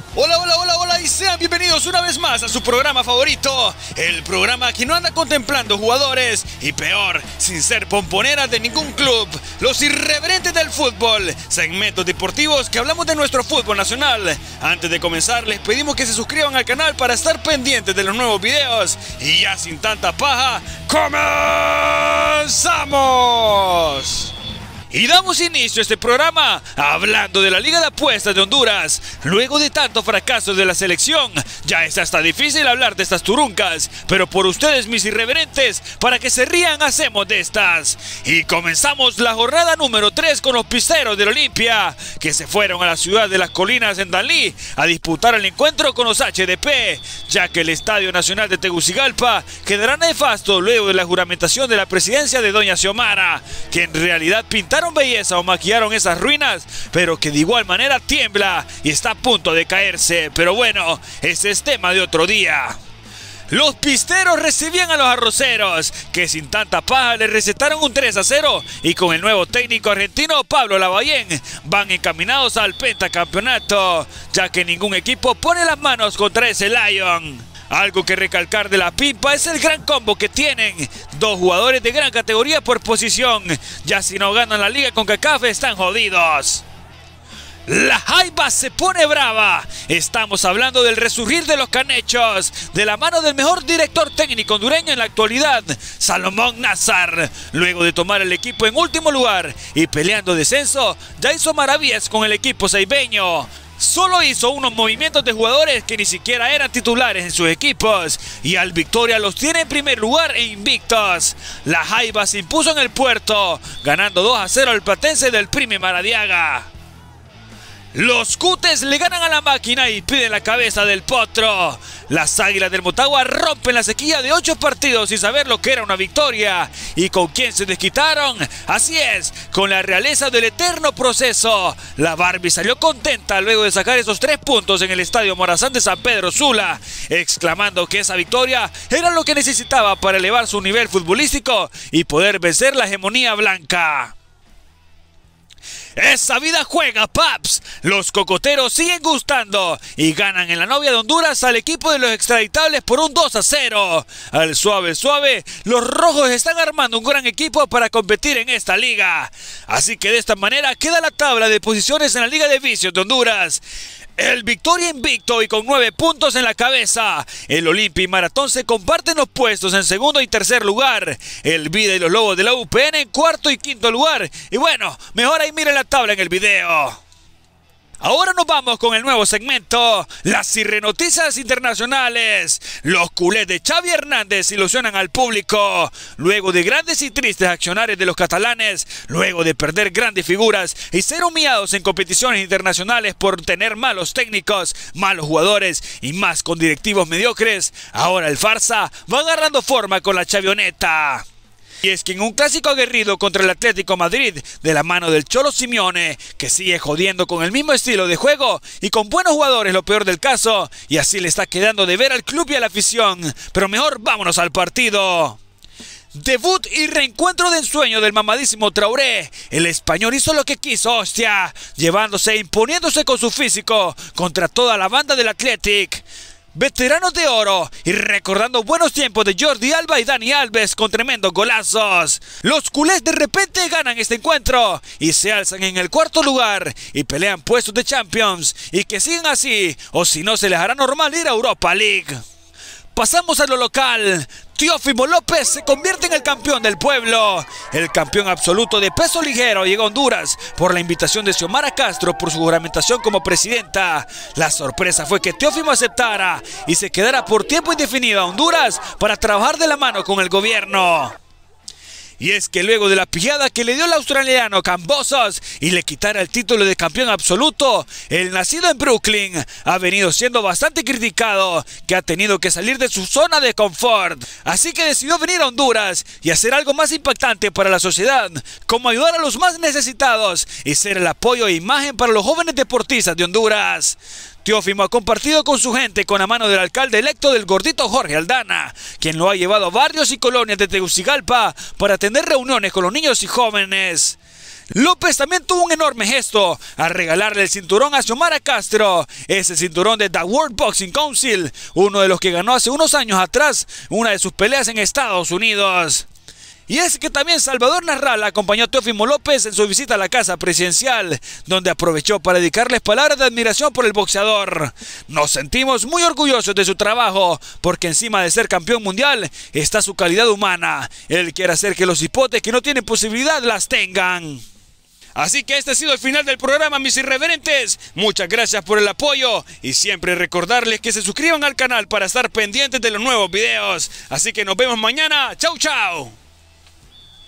Hola, hola, hola, hola y sean bienvenidos una vez más a su programa favorito, el programa que no anda contemplando jugadores y peor, sin ser pomponeras de ningún club, los irreverentes del fútbol, segmentos deportivos que hablamos de nuestro fútbol nacional. Antes de comenzar les pedimos que se suscriban al canal para estar pendientes de los nuevos videos y ya sin tanta paja, ¡comenzamos! Y damos inicio a este programa hablando de la Liga de Apuestas de Honduras. Luego de tantos fracasos de la selección, ya es hasta difícil hablar de estas turuncas, pero por ustedes, mis irreverentes, para que se rían, hacemos de estas. Y comenzamos la jornada número 3 con los pisteros del Olimpia, que se fueron a la ciudad de las colinas en Danlí a disputar el encuentro con los HDP, ya que el Estadio Nacional de Tegucigalpa quedará nefasto luego de la juramentación de la presidencia de doña Xiomara, que en realidad pintaron belleza o maquillaron esas ruinas, pero que de igual manera tiembla y está a punto de caerse. Pero bueno, ese es tema de otro día. Los pisteros recibían a los arroceros, que sin tanta paja les recetaron un 3-0 y con el nuevo técnico argentino Pablo Lavallén van encaminados al pentacampeonato, ya que ningún equipo pone las manos contra ese Lion. Algo que recalcar de la Pimpa es el gran combo que tienen, dos jugadores de gran categoría por posición, ya si no ganan la liga con CONCACAF están jodidos. La Jaiba se pone brava. Estamos hablando del resurgir de los canechos, de la mano del mejor director técnico hondureño en la actualidad, Salomón Nazar. Luego de tomar el equipo en último lugar y peleando descenso, ya hizo maravillas con el equipo ceibeño. Solo hizo unos movimientos de jugadores que ni siquiera eran titulares en sus equipos y al Victoria los tiene en primer lugar e invictos. La Jaiba se impuso en el puerto, ganando 2-0 al Platense del Prime Maradiaga. Los Cutes le ganan a la máquina y piden la cabeza del Potro. Las Águilas del Motagua rompen la sequía de 8 partidos sin saber lo que era una victoria. ¿Y con quién se desquitaron? Así es, con la realeza del eterno proceso. La Barbie salió contenta luego de sacar esos 3 puntos en el Estadio Morazán de San Pedro Sula, exclamando que esa victoria era lo que necesitaba para elevar su nivel futbolístico y poder vencer la hegemonía blanca. ¡Esa vida juega, paps! Los cocoteros siguen gustando y ganan en la novia de Honduras al equipo de los extraditables por un 2-0. Al suave, los rojos están armando un gran equipo para competir en esta liga. Así que de esta manera queda la tabla de posiciones en la Liga de Vicios de Honduras. El Victoria invicto y con 9 puntos en la cabeza. El Olimpia y Maratón se comparten los puestos en segundo y tercer lugar. El Vida y los Lobos de la UPN en cuarto y quinto lugar. Y bueno, mejor ahí miren la tabla en el video. Ahora nos vamos con el nuevo segmento, las irrenoticias internacionales. Los culés de Xavi Hernández ilusionan al público. Luego de grandes y tristes accionarios de los catalanes, luego de perder grandes figuras y ser humillados en competiciones internacionales por tener malos técnicos, malos jugadores y más con directivos mediocres, ahora el farsa va agarrando forma con la Chavioneta. Y es que en un clásico aguerrido contra el Atlético Madrid, de la mano del Cholo Simeone, que sigue jodiendo con el mismo estilo de juego y con buenos jugadores, lo peor del caso, y así le está quedando de ver al club y a la afición. Pero mejor vámonos al partido. Debut y reencuentro de ensueño del mamadísimo Traoré. El español hizo lo que quiso, hostia, llevándose e imponiéndose con su físico contra toda la banda del Athletic. Veteranos de oro y recordando buenos tiempos de Jordi Alba y Dani Alves con tremendos golazos. Los culés de repente ganan este encuentro y se alzan en el cuarto lugar y pelean puestos de Champions, y que sigan así o si no se les hará normal ir a Europa League. Pasamos a lo local. Teófimo López se convierte en el campeón del pueblo. El campeón absoluto de peso ligero llegó a Honduras por la invitación de Xiomara Castro por su juramentación como presidenta. La sorpresa fue que Teófimo aceptara y se quedara por tiempo indefinido a Honduras para trabajar de la mano con el gobierno. Y es que luego de la pillada que le dio el australiano Cambosos y le quitara el título de campeón absoluto, el nacido en Brooklyn ha venido siendo bastante criticado, que ha tenido que salir de su zona de confort. Así que decidió venir a Honduras y hacer algo más impactante para la sociedad, como ayudar a los más necesitados y ser el apoyo e imagen para los jóvenes deportistas de Honduras. Teófimo ha compartido con su gente con la mano del alcalde electo del gordito Jorge Aldana, quien lo ha llevado a barrios y colonias de Tegucigalpa para tener reuniones con los niños y jóvenes. López también tuvo un enorme gesto al regalarle el cinturón a Xiomara Castro, ese cinturón de The World Boxing Council, uno de los que ganó hace unos años atrás una de sus peleas en Estados Unidos. Y es que también Salvador Narral acompañó a Teófimo López en su visita a la casa presidencial, donde aprovechó para dedicarles palabras de admiración por el boxeador. Nos sentimos muy orgullosos de su trabajo, porque encima de ser campeón mundial está su calidad humana. Él quiere hacer que los hipotes que no tienen posibilidad las tengan. Así que este ha sido el final del programa, mis irreverentes. Muchas gracias por el apoyo y siempre recordarles que se suscriban al canal para estar pendientes de los nuevos videos. Así que nos vemos mañana. Chau, chau.